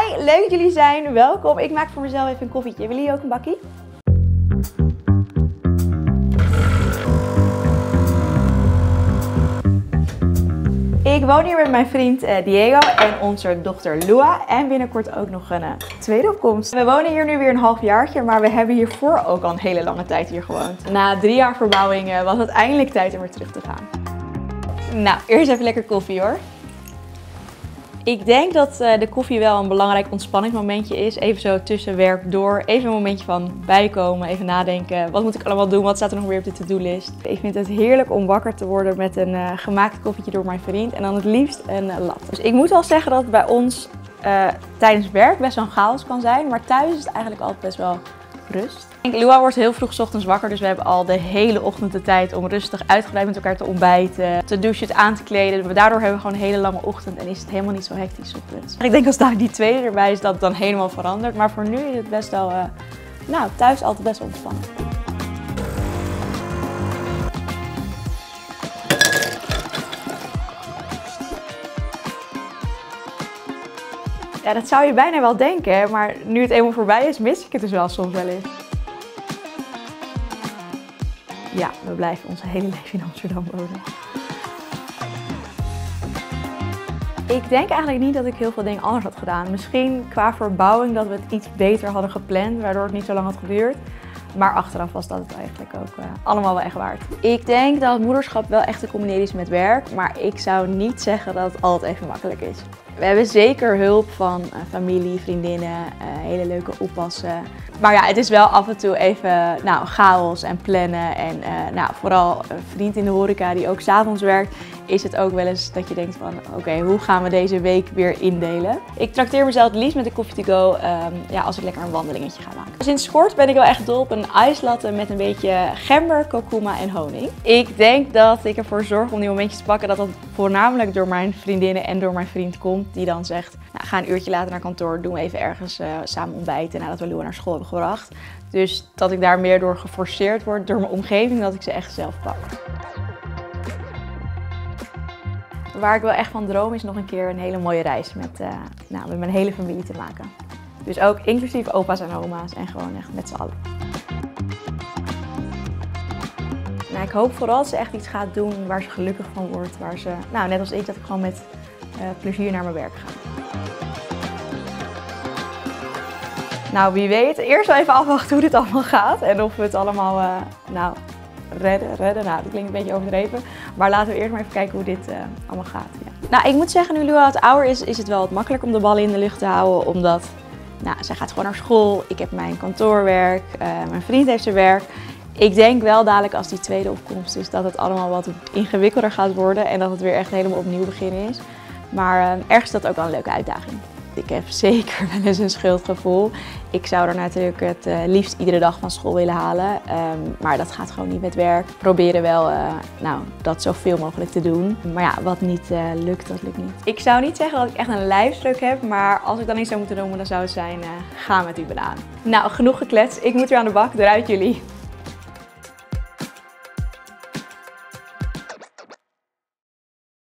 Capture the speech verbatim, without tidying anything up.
Hi, leuk dat jullie zijn. Welkom. Ik maak voor mezelf even een koffietje. Willen jullie ook een bakkie? Ik woon hier met mijn vriend uh, Diego en onze dochter Lua. En binnenkort ook nog een uh, tweede opkomst. We wonen hier nu weer een halfjaartje, maar we hebben hiervoor ook al een hele lange tijd hier gewoond. Na drie jaar verbouwing uh, was het eindelijk tijd om weer terug te gaan. Nou, eerst even lekker koffie hoor. Ik denk dat uh, de koffie wel een belangrijk ontspanningsmomentje is. Even zo tussen werk door. Even een momentje van bijkomen. Even nadenken. Wat moet ik allemaal doen? Wat staat er nog weer op de to-do-list? Ik vind het heerlijk om wakker te worden met een uh, gemaakt koffietje door mijn vriend. En dan het liefst een uh, latte. Dus ik moet wel zeggen dat het bij ons uh, tijdens werk best wel een chaos kan zijn. Maar thuis is het eigenlijk altijd best wel rust. Ik denk, Lua wordt heel vroeg 's ochtends wakker, dus we hebben al de hele ochtend de tijd om rustig uitgebreid met elkaar te ontbijten, te douchen, het aan te kleden. Daardoor hebben we gewoon een hele lange ochtend en is het helemaal niet zo hectisch 's ochtends. Ik denk als daar die tweede erbij is, dat het dan helemaal verandert. Maar voor nu is het best wel, uh, nou, thuis altijd best wel ontspannen. Ja, dat zou je bijna wel denken, hè? Maar nu het eenmaal voorbij is, mis ik het dus wel soms wel eens. Ja, we blijven ons hele leven in Amsterdam wonen. Ik denk eigenlijk niet dat ik heel veel dingen anders had gedaan. Misschien qua verbouwing dat we het iets beter hadden gepland, waardoor het niet zo lang had geduurd. Maar achteraf was dat het eigenlijk ook uh, allemaal wel echt waard. Ik denk dat het moederschap wel echt te combineren is met werk, maar ik zou niet zeggen dat het altijd even makkelijk is. We hebben zeker hulp van uh, familie, vriendinnen, uh, hele leuke oppassen. Maar ja, het is wel af en toe even nou, chaos en plannen. En uh, nou, vooral een vriend in de horeca die ook 's avonds werkt, is het ook wel eens dat je denkt van oké, okay, hoe gaan we deze week weer indelen? Ik trakteer mezelf het liefst met een coffee to go um, ja, als ik lekker een wandelingetje ga maken. Sinds kort ben ik wel echt dol op een ijs latte met een beetje gember, kurkuma en honing. Ik denk dat ik ervoor zorg om die momentjes te pakken dat dat voornamelijk door mijn vriendinnen en door mijn vriend komt. Die dan zegt, nou, ga een uurtje later naar kantoor, doen we even ergens uh, samen ontbijten nadat we Lua naar school hebben gebracht. Dus dat ik daar meer door geforceerd word door mijn omgeving, dat ik ze echt zelf pak. Waar ik wel echt van droom is nog een keer een hele mooie reis met, uh, nou, met mijn hele familie te maken. Dus ook inclusief opa's en oma's en gewoon echt met z'n allen. Nou, ik hoop vooral dat ze echt iets gaat doen waar ze gelukkig van wordt. Waar ze, nou, net als ik, dat ik gewoon met uh, plezier naar mijn werk ga. Nou, wie weet. Eerst wel even afwachten hoe dit allemaal gaat. En of we het allemaal, uh, nou, redden, redden. Nou, dat klinkt een beetje overdreven. Maar laten we eerst maar even kijken hoe dit uh, allemaal gaat. Ja. Nou, ik moet zeggen, nu Lua wat ouder is, is het wel wat makkelijker om de ballen in de lucht te houden. Omdat, nou, zij gaat gewoon naar school. Ik heb mijn kantoorwerk. Uh, mijn vriend heeft zijn werk. Ik denk wel dadelijk als die tweede opkomst is dat het allemaal wat ingewikkelder gaat worden. En dat het weer echt helemaal opnieuw beginnen is. Maar uh, ergens is dat ook wel een leuke uitdaging. Ik heb zeker wel eens een schuldgevoel. Ik zou er natuurlijk het uh, liefst iedere dag van school willen halen. Um, maar dat gaat gewoon niet met werk. Proberen wel uh, nou, dat zoveel mogelijk te doen. Maar ja, wat niet uh, lukt, dat lukt niet. Ik zou niet zeggen dat ik echt een lijfspreuk heb. Maar als ik dan iets zou moeten noemen, dan zou het zijn, uh, ga met die banaan. Nou, genoeg gekletst. Ik moet weer aan de bak. Eruit jullie.